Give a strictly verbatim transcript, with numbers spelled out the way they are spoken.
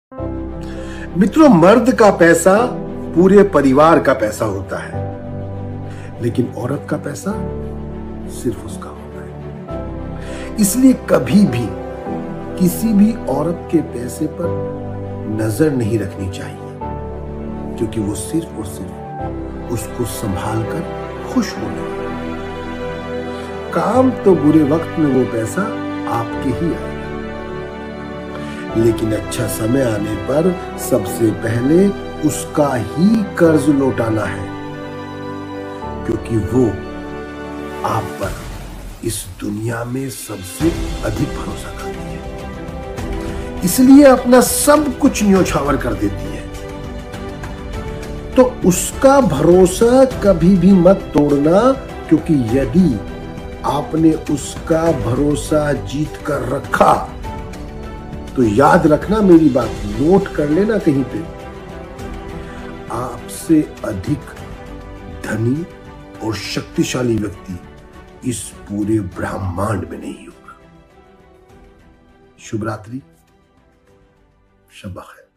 मित्रों, मर्द का पैसा पूरे परिवार का पैसा होता है, लेकिन औरत का पैसा सिर्फ उसका होता है। इसलिए कभी भी किसी भी औरत के पैसे पर नजर नहीं रखनी चाहिए, क्योंकि वो सिर्फ और सिर्फ उसको संभाल कर खुश होने वाला है। काम तो बुरे वक्त में वो पैसा आपके ही आएगा, लेकिन अच्छा समय आने पर सबसे पहले उसका ही कर्ज लौटाना है, क्योंकि वो आप पर इस दुनिया में सबसे अधिक भरोसा करती है, इसलिए अपना सब कुछ न्योछावर कर देती है। तो उसका भरोसा कभी भी मत तोड़ना, क्योंकि यदि आपने उसका भरोसा जीत कर रखा तो याद रखना, मेरी बात नोट कर लेना कहीं पे, आपसे अधिक धनी और शक्तिशाली व्यक्ति इस पूरे ब्रह्मांड में नहीं होगा। शुभ रात्रि, शब बखैर।